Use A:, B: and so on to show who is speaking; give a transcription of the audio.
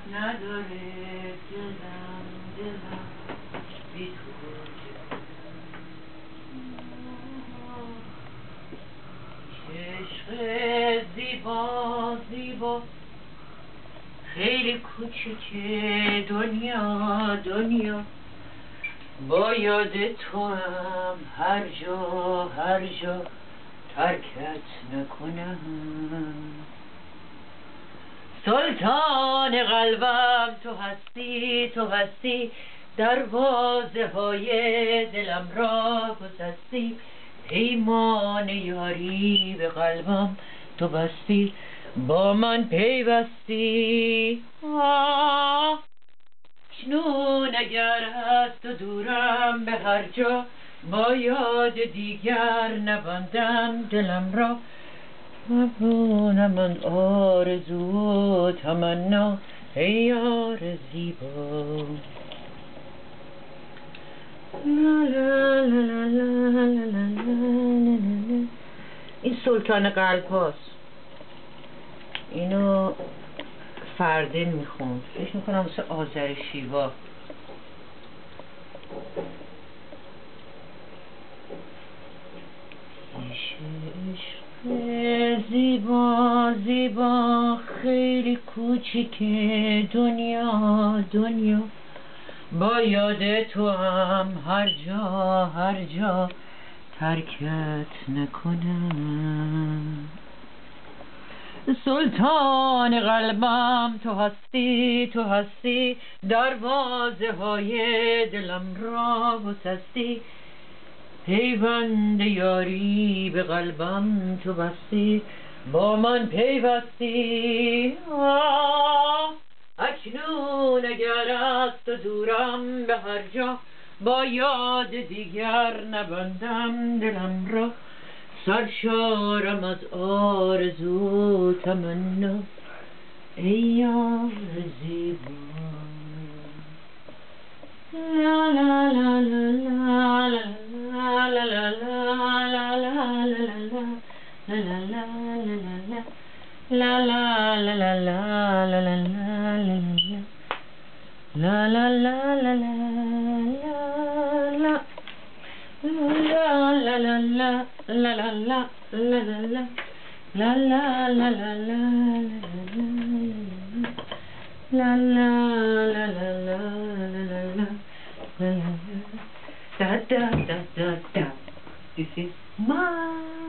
A: نداره دلم بی تو عشق زیبا زیبا خیلی کوچیکه دنیا با یاد تو هم هر جا ترکت نکنم سلطان قلبم تو هستی دروازه های دلم را گسستی پیمان یاری به قلبم تو بستی با من پیوستی اکنون اگر از تو دورم به هر جا با یاد دیگر نبندم دلم را مبونم من آرزو و تمنا ای یار زیبا این سلطان قلب هاست اینو فردین میخوند فکر میکنم مثل آذر شیوا زیبا زیبا خیلی کوچیکه دنیا با یاد تو هم هر جا ترکت نکنم سلطان قلبم تو هستی دروازه های دلم را گسستی پیوند یاری به قلبم تو بستی با من پیوستی اکنون اگر از تو دورم به هر جا با یاد دیگر نبندم دلم را سرشارم از آرزو تمنا ای یار زیبا لا لا لا لا لا لا لا لا لا This is my